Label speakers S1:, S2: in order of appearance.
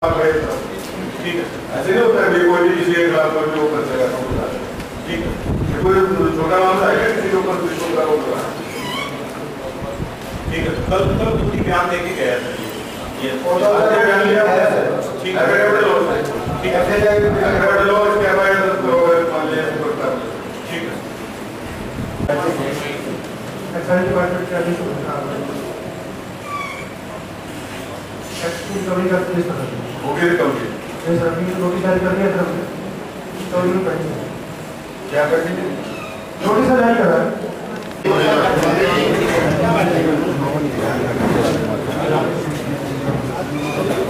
S1: ठीक है, ऐसे नहीं होता है कोई भी किसी के खिलाफ कोई भी वो कर सकेगा। ठीक है, कोई छोटा मामला है किसी के ऊपर पुलिस को आरोप लगा। ठीक है, कल पूरी बयान देके गया था ये बयान लिया है। ठीक है, ठीक है, इसके ठीक है। क्या करनी है?
S2: नोटिस जारी करा है।